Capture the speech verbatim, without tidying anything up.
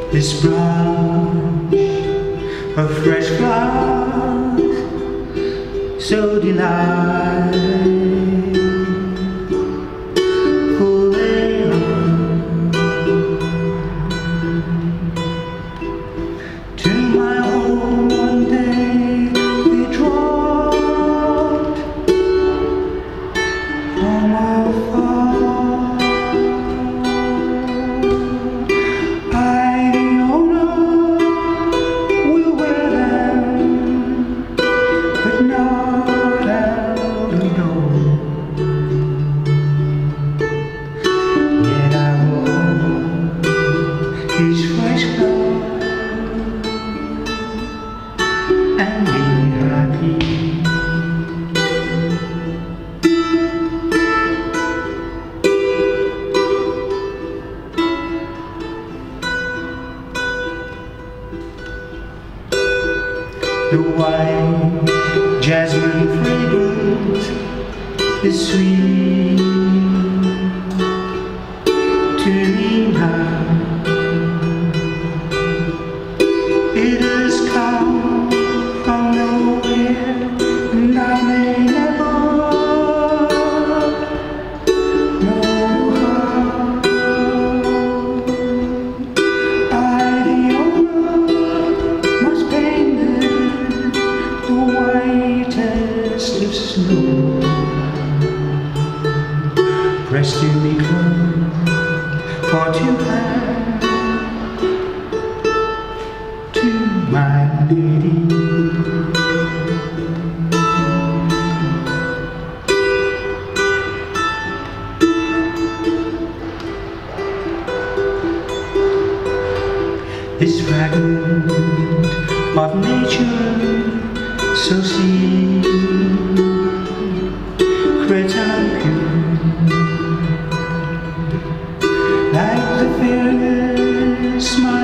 This branch of fresh flowers, so delightful they are. To my home one day they dropped from afar. His fresh flower and be happy. The white jasmine fragrance is sweet to me now. It has come from nowhere, and I may never know how. I, the owner, must paint it the whitest of snow. Pressed to me close, for to have to my lady. This fragment of nature, so secret and pure, like the fairness my